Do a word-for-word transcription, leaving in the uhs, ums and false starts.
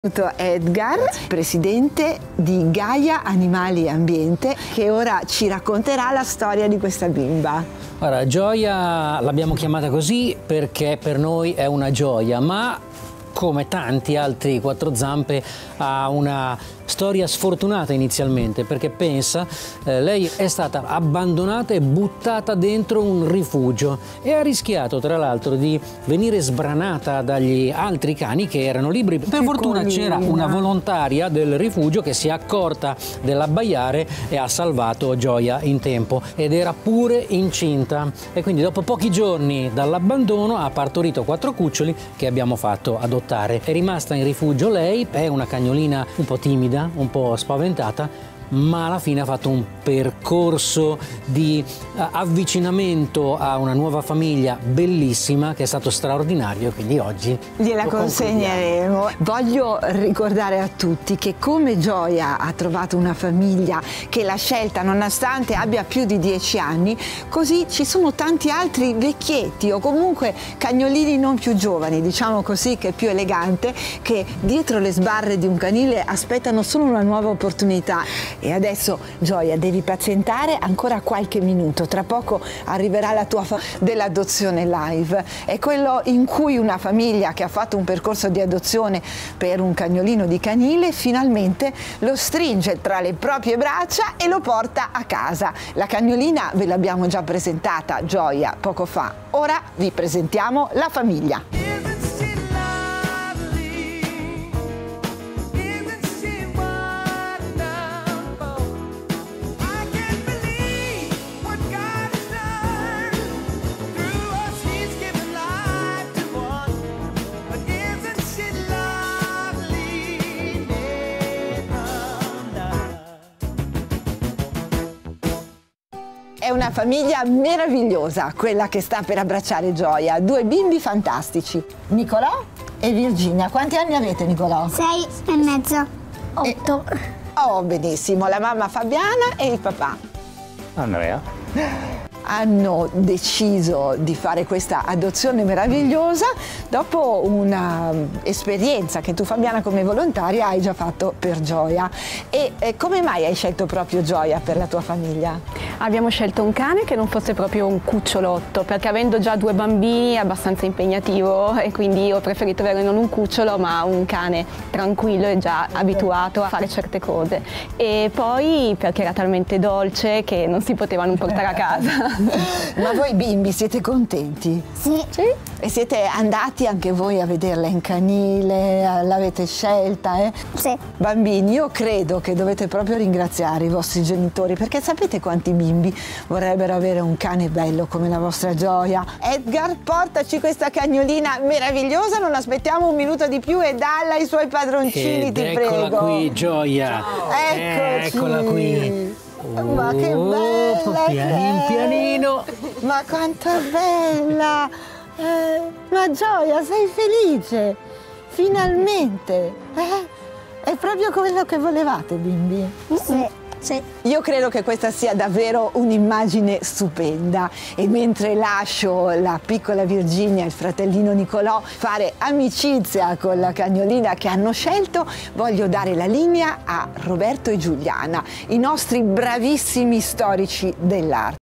Edgar, presidente di Gaia Animali e Ambiente, che ora ci racconterà la storia di questa bimba. Guarda, Gioia l'abbiamo chiamata così perché per noi è una gioia, ma come tanti altri quattro zampe ha una storia sfortunata inizialmente, perché pensa, eh, lei è stata abbandonata e buttata dentro un rifugio e ha rischiato tra l'altro di venire sbranata dagli altri cani che erano liberi. Per fortuna c'era una volontaria del rifugio che si è accorta dell'abbaiare e ha salvato Gioia in tempo, ed era pure incinta, e quindi dopo pochi giorni dall'abbandono ha partorito quattro cuccioli che abbiamo fatto adottare. È rimasta in rifugio lei, è una cagnolina un po' timida, un po' spaventata, ma alla fine ha fatto un percorso di uh, avvicinamento a una nuova famiglia bellissima che è stato straordinario, quindi oggi gliela consegneremo. Voglio ricordare a tutti che come Gioia ha trovato una famiglia che l'ha scelta nonostante abbia più di dieci anni, così ci sono tanti altri vecchietti o comunque cagnolini non più giovani, diciamo così, che è più elegante, che dietro le sbarre di un canile aspettano solo una nuova opportunità. E adesso Gioia devi pazientare ancora qualche minuto, tra poco arriverà la tua dell'adozione live, è quello in cui una famiglia che ha fatto un percorso di adozione per un cagnolino di canile finalmente lo stringe tra le proprie braccia e lo porta a casa. La cagnolina ve l'abbiamo già presentata, Gioia, poco fa, ora vi presentiamo la famiglia. È una famiglia meravigliosa quella che sta per abbracciare Gioia, due bimbi fantastici, Nicolò e Virginia. Quanti anni avete, Nicolò? Sei e mezzo, otto. E... Oh, benissimo, la mamma Fabiana e il papà Andrea hanno deciso di fare questa adozione meravigliosa dopo un'esperienza che tu, Fabiana, come volontaria hai già fatto per Gioia. E eh, come mai hai scelto proprio Gioia per la tua famiglia? Abbiamo scelto un cane che non fosse proprio un cucciolotto, perché avendo già due bambini è abbastanza impegnativo, e quindi ho preferito avere non un cucciolo ma un cane tranquillo e già abituato a fare certe cose. E poi perché era talmente dolce che non si poteva non portare a casa. Ma voi bimbi siete contenti? Sì. Sì. E siete andati anche voi a vederla in canile? L'avete scelta? Eh? Sì. Bambini, io credo che dovete proprio ringraziare i vostri genitori, perché sapete quanti bimbi vorrebbero avere un cane bello come la vostra Gioia? Edgar, portaci questa cagnolina meravigliosa, non aspettiamo un minuto di più e dalla ai suoi padroncini, Ed ti eccola prego. qui, Gioia. Eccoci. Eccola qui. Ma che bella! Pianin pianino. Ma quanto è bella! Eh, ma Gioia, sei felice? Finalmente! Eh? È proprio quello che volevate, bimbi? Sì. Sì. Io credo che questa sia davvero un'immagine stupenda, e mentre lascio la piccola Virginia e il fratellino Nicolò fare amicizia con la cagnolina che hanno scelto, voglio dare la linea a Roberto e Giuliana, i nostri bravissimi storici dell'arte.